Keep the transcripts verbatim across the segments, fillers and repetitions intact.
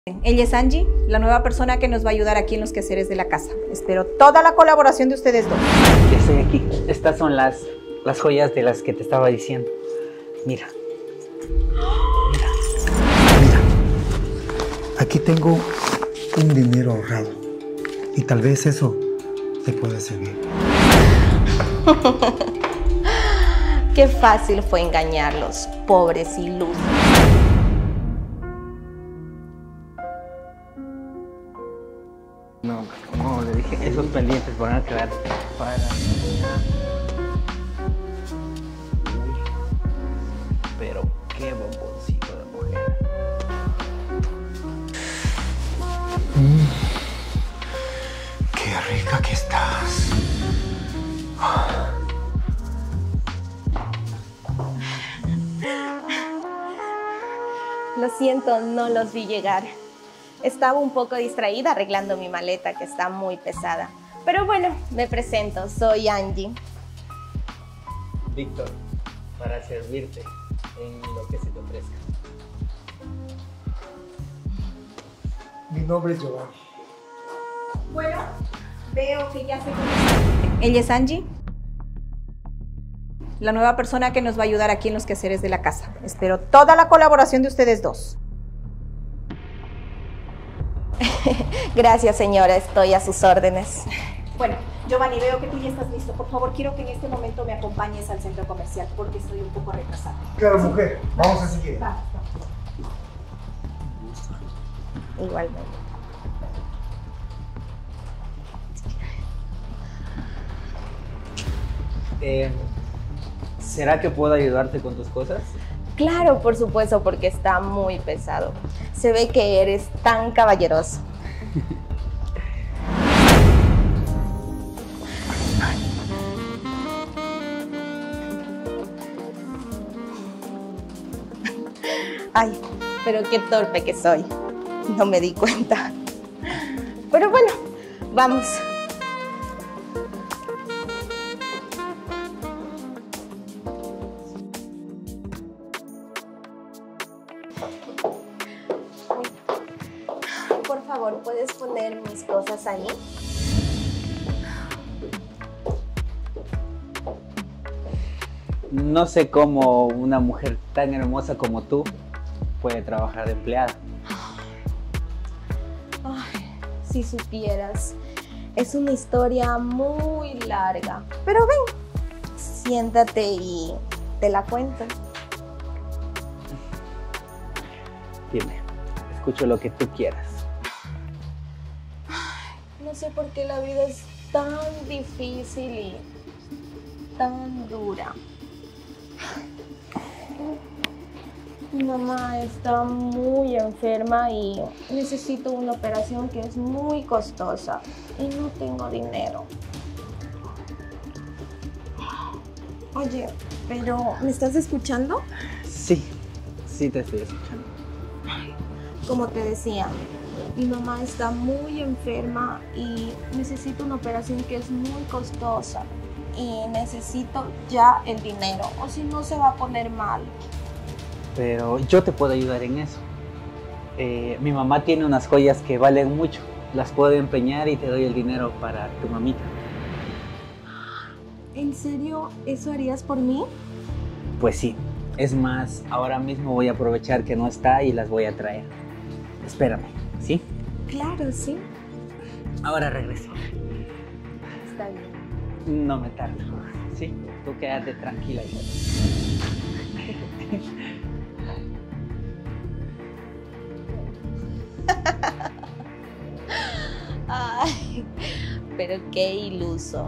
Ella es Angie, la nueva persona que nos va a ayudar aquí en los quehaceres de la casa. Espero toda la colaboración de ustedes dos. Ya estoy aquí. Estas son las, las joyas de las que te estaba diciendo. Mira. Mira. Mira. Aquí tengo un dinero ahorrado. Y tal vez eso te pueda servir. Qué fácil fue engañarlos, pobres ilusos. No, como le dije, esos pendientes van a quedar para... Uy, pero qué bomboncito de mujer. Mm, qué rica que estás. Lo siento, no los vi llegar. Estaba un poco distraída arreglando mi maleta, que está muy pesada. Pero bueno, me presento, soy Angie. Víctor, para servirte en lo que se te ofrezca. Mi nombre es Giovanni. Bueno, veo que ya se conoce. Ella es Angie, la nueva persona que nos va a ayudar aquí en los quehaceres de la casa. Espero toda la colaboración de ustedes dos. Gracias, señora, estoy a sus órdenes. Bueno, Giovanni, veo que tú ya estás listo. Por favor, quiero que en este momento me acompañes al centro comercial porque estoy un poco retrasada. Claro, mujer. Vamos a seguir. Vamos, vamos. Igualmente. Eh, ¿Será que puedo ayudarte con tus cosas? Claro, por supuesto, porque está muy pesado. Se ve que eres tan caballeroso. Ay, pero qué torpe que soy. No me di cuenta. Pero bueno, vamos. Por favor, ¿puedes poner mis cosas ahí? No sé cómo una mujer tan hermosa como tú puede trabajar de empleada. Ay, si supieras, es una historia muy larga. Pero ven, siéntate y te la cuento. Dime, escucho lo que tú quieras. No sé por qué la vida es tan difícil y tan dura. Mi mamá está muy enferma y necesito una operación que es muy costosa y no tengo dinero. Oye, pero ¿me estás escuchando? Sí, sí te estoy escuchando. Como te decía, mi mamá está muy enferma y necesito una operación que es muy costosa y necesito ya el dinero o si no se va a poner mal. Pero yo te puedo ayudar en eso. Eh, mi mamá tiene unas joyas que valen mucho. Las puedo empeñar y te doy el dinero para tu mamita. ¿En serio eso harías por mí? Pues sí. Es más, ahora mismo voy a aprovechar que no está y las voy a traer. Espérame, ¿sí? Claro, sí. Ahora regreso. Está bien. No me tardo, ¿sí? Tú quédate tranquila. Ay, pero qué iluso.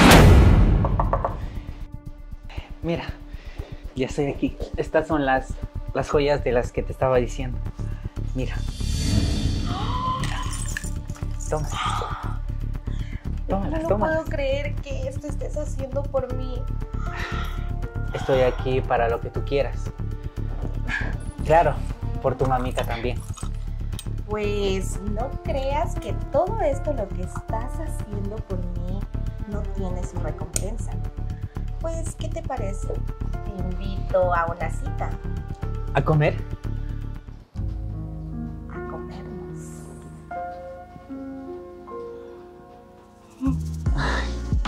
Mira, ya estoy aquí. Estas son las, las joyas de las que te estaba diciendo. Mira. Mira. Toma. Tómalas, No tómalas. puedo creer que esto estés haciendo por mí. Estoy aquí para lo que tú quieras. Claro, por tu mamita también. Pues no creas que todo esto lo que estás haciendo por mí no tiene su recompensa. Pues, ¿qué te parece? Te invito a una cita. ¿A comer? A comer, ¿no?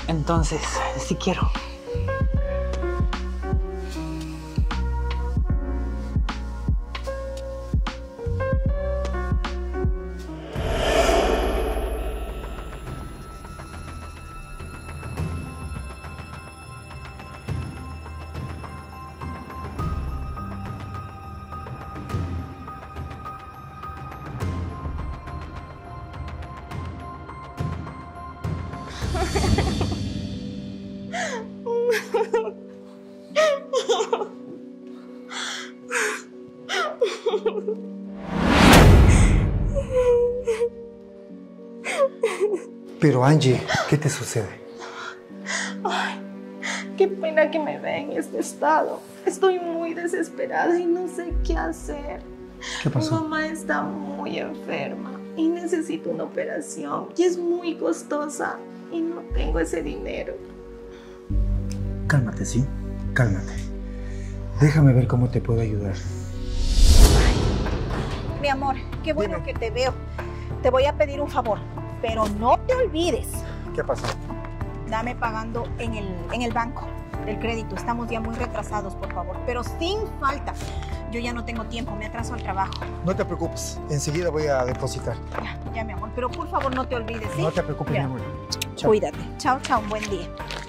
Entonces, sí quiero. Pero Angie, ¿qué te sucede? Ay, qué pena que me vea en este estado. Estoy muy desesperada y no sé qué hacer. ¿Qué pasó? Mi mamá está muy enferma y necesito una operación y es muy costosa y no tengo ese dinero. Cálmate, ¿sí? Cálmate. Déjame ver cómo te puedo ayudar. Mi amor, qué bueno Dime. que te veo. Te voy a pedir un favor, pero no te olvides. ¿Qué pasó? Dame pagando en el, en el banco del crédito. Estamos ya muy retrasados, por favor. Pero sin falta. Yo ya no tengo tiempo, me atraso al trabajo. No te preocupes, enseguida voy a depositar. Ya, ya, mi amor. Pero por favor, no te olvides, ¿sí? No te preocupes, Ya. mi amor. Chao. Cuídate. Chao, chao. Un buen día.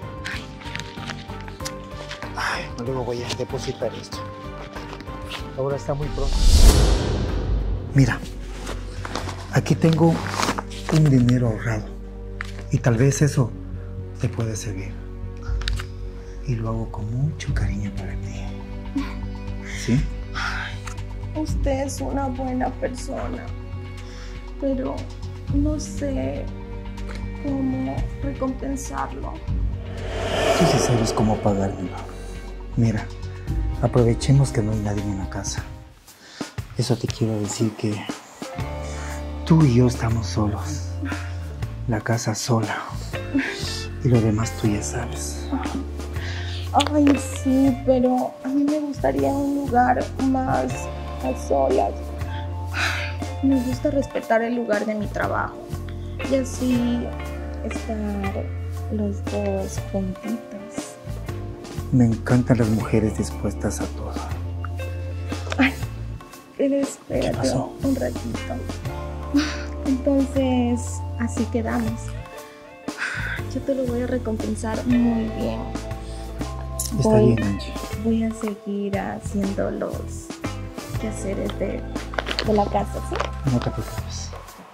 Ay, luego voy a depositar esto. Ahora está muy pronto. Mira, aquí tengo un dinero ahorrado y tal vez eso te puede servir. Y lo hago con mucho cariño para ti. ¿Sí? Usted es una buena persona, pero no sé cómo recompensarlo. Tú sí sabes cómo pagármelo. Mira, aprovechemos que no hay nadie en la casa. Eso te quiero decir que tú y yo estamos solos. La casa sola. Y lo demás tú ya sabes. Ay, sí, pero a mí me gustaría un lugar más a solas. Ay, me gusta respetar el lugar de mi trabajo y así estar los dos juntitos. Me encantan las mujeres dispuestas a todo. Ay, pero espérate pasó? un ratito. Entonces, así quedamos. Yo te lo voy a recompensar muy bien. Está Voy- bien, Angie. Voy a seguir haciendo los quehaceres de, de la casa, ¿sí? No te preocupes.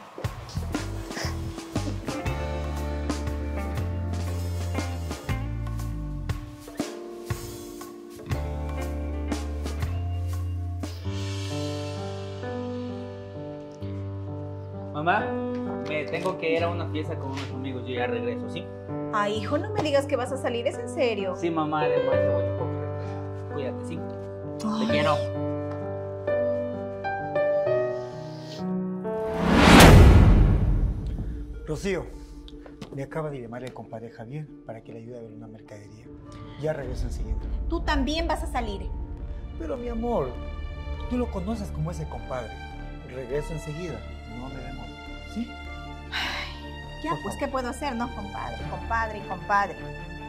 Mamá, me tengo que ir a una fiesta con unos amigos. Yo ya regreso, ¿sí? Ay, hijo, no me digas que vas a salir. ¿Es en serio? Sí, mamá, además te voy un poco retrasado. Cuídate, ¿sí? Te quiero. Rocío, me acaba de llamar el compadre Javier para que le ayude a ver una mercadería. Ya regreso enseguida. Tú también vas a salir. Pero mi amor, tú lo conoces como ese compadre. Regreso enseguida, no me demoro. ¿Sí? Ya, Por pues, favor. ¿qué puedo hacer, no, compadre? Compadre, compadre.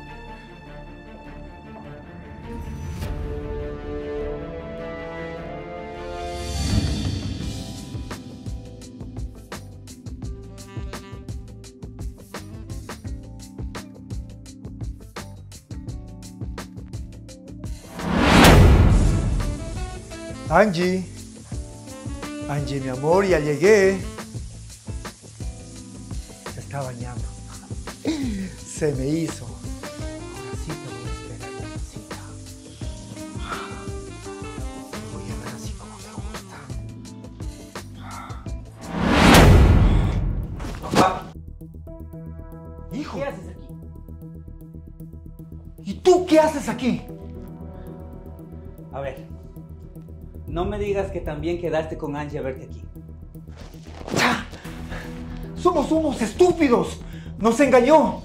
Angie. Angie, mi amor, ya llegué. Se está bañando. Se me hizo. Ahora sí te voy a esperar la cosita. Te voy a dar así como me gusta. Papá, Hijo, ¿qué haces aquí? ¿y tú qué haces aquí? A ver, no me digas que también quedaste con Angie a verte aquí. ¡Ah! Somos unos estúpidos. Nos engañó.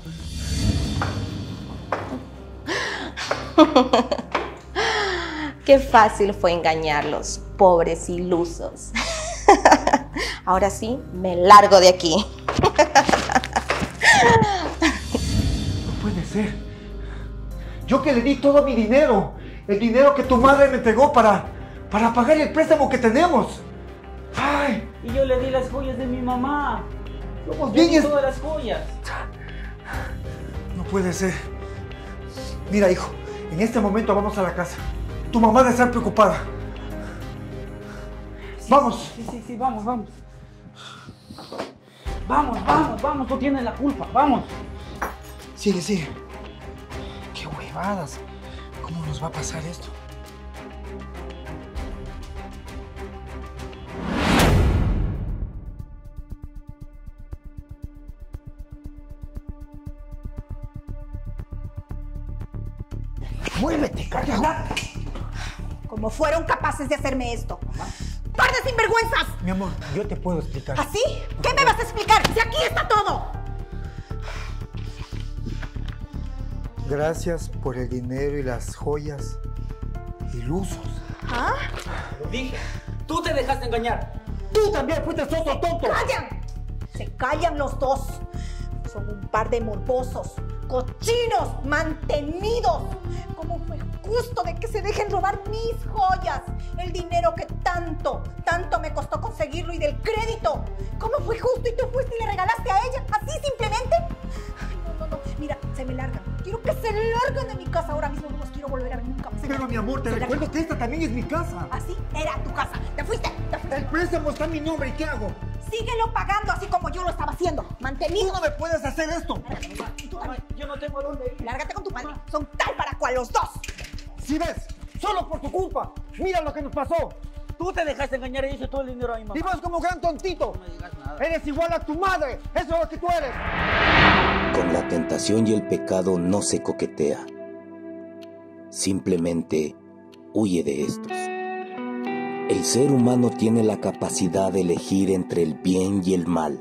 Qué fácil fue engañarlos, pobres ilusos. Ahora sí, me largo de aquí. No puede ser. Yo que le di todo mi dinero. El dinero que tu madre me entregó para, para pagar el préstamo que tenemos. ¡Ay! Y yo le di las joyas de mi mamá. Somos Yo di bien... todas las joyas. No puede ser. Mira, hijo, en este momento vamos a la casa. Tu mamá debe estar preocupada. Vamos. Sí, sí, sí, vamos, vamos. Vamos, vamos, vamos, tú tienes la culpa, vamos. Sigue, sigue. Qué huevadas. ¿Cómo nos va a pasar esto? ¡Muévete, cállate! ¿Cómo fueron capaces de hacerme esto? ¡Par de sinvergüenzas! Mi amor, yo te puedo explicar. ¿Así? ¿Qué me vas a explicar? Si aquí está todo. Gracias por el dinero y las joyas ilusos. ¿Ah? Lo dije, tú te dejaste engañar. ¡Tú también fuiste soso tonto! ¡Callan! Se callan los dos. Son un par de morbosos, cochinos, mantenidos. ¿Cómo fue justo de que se dejen robar mis joyas? El dinero que tanto, tanto me costó conseguirlo y del crédito. ¿Cómo fue justo y tú fuiste y le regalaste a ella? ¿Así simplemente? Ay, no, no, no. Mira, se me largan. Quiero que se larguen de mi casa ahora mismo. No los quiero volver a ver nunca más. Pero mi amor, te Se recuerdo largan. que esta también es mi casa. Así era tu casa. Te fuiste, te fuiste. El préstamo está a mi nombre, ¿y qué hago? Síguelo pagando así como yo lo estaba haciendo. Tú Mantenido. no me puedes hacer esto. Lárgate, y tú también. Yo no tengo dónde ir. Lárgate con tu padre. Son tal para cual los dos. ¿Sí ves? Solo por tu culpa. Mira lo que nos pasó. Tú te dejaste engañar y hice todo el dinero a mi mamá. Y vos como gran tontito. No me digas nada. Eres igual a tu madre. Eso es lo que tú eres. Con la tentación y el pecado no se coquetea. Simplemente huye de estos. El ser humano tiene la capacidad de elegir entre el bien y el mal.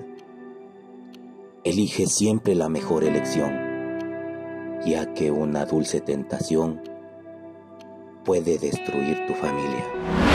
Elige siempre la mejor elección, ya que una dulce tentación puede destruir tu familia.